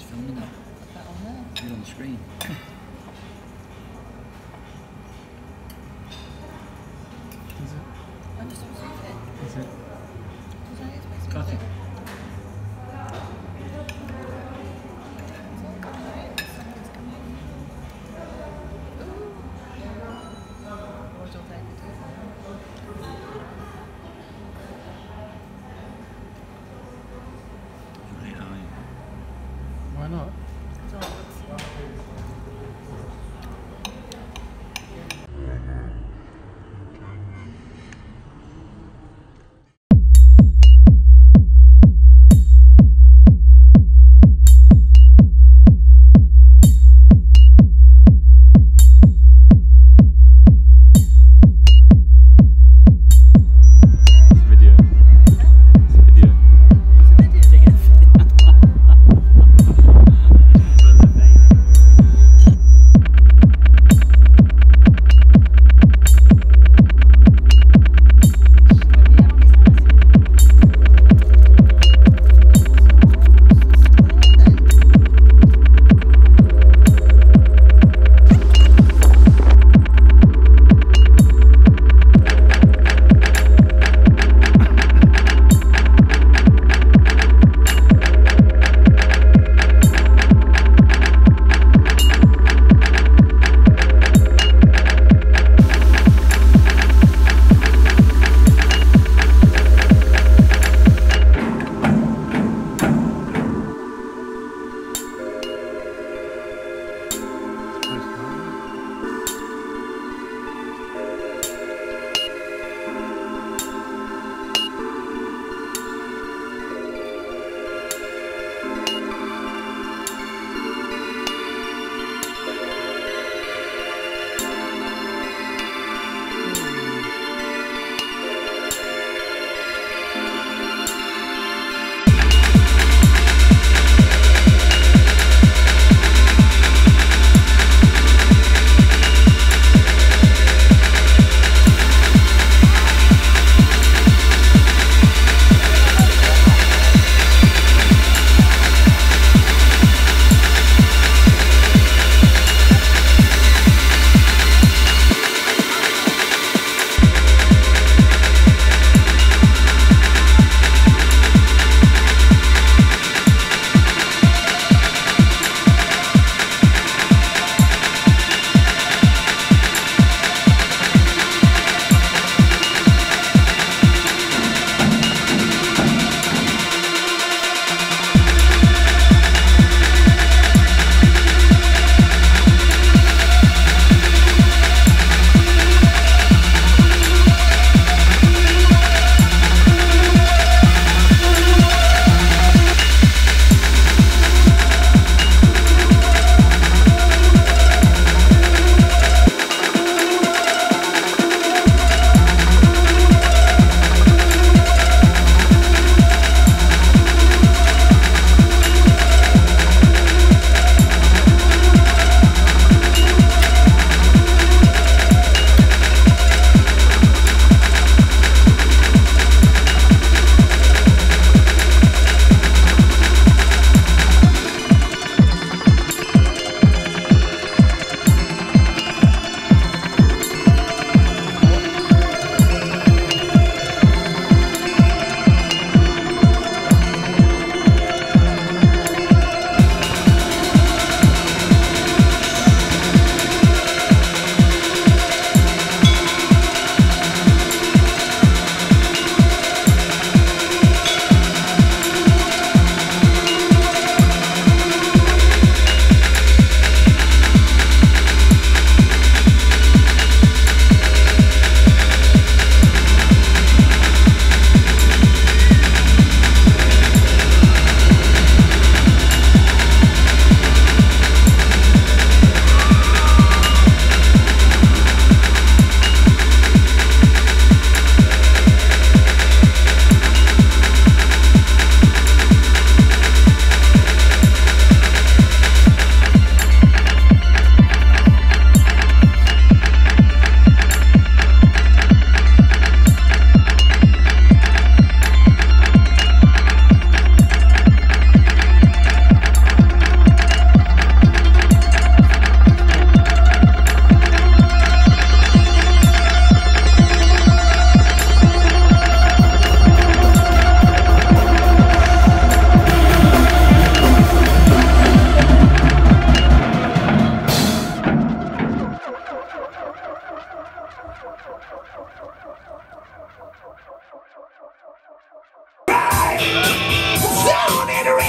filming it. Put that on there. Put it on the screen. Is it? I'm just received it. Is it? Because I expect Cut it. Why not?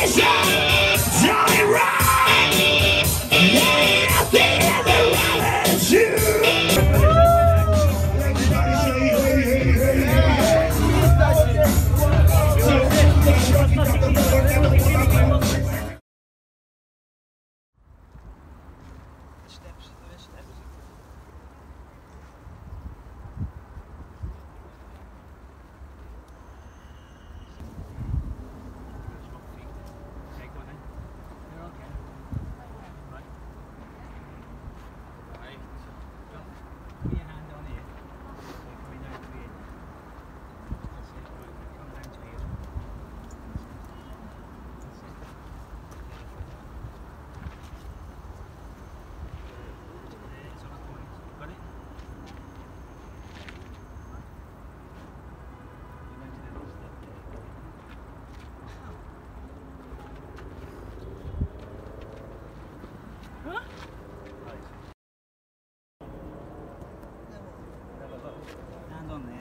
Hand on there.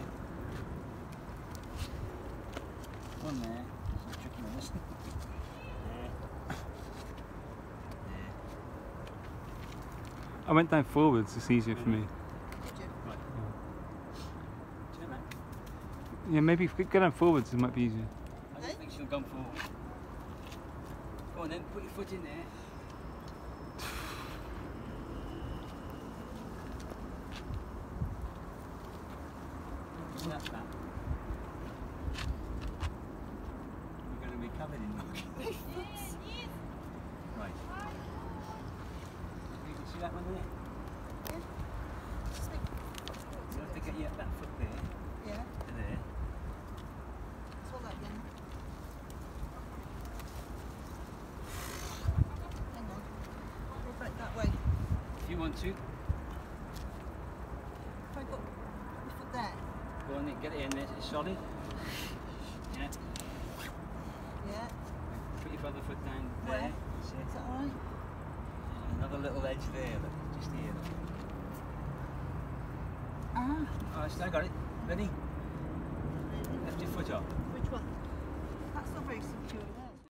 One there. Some tricky ones. I went down forwards, it's easier for me. Did you? Right. Do you know, man? Yeah, maybe if we go down forwards, it might be easier. I don't think she'll come forward. Go on then, put your foot in there. That's that. We're going to be covered in muck. Right. You can see that one there? Just think. You have to get that foot there Yeah. to there. That's all that then. Hang on. Go back that way. If you want to, If I got my foot there. go on then, get it in there, it's solid. Yeah. Yeah. Put your other foot down Where? there. That's it. Is that alright? Another little edge there, look, just here. Look. Ah. Oh, I got it. Ready? Lift your foot up.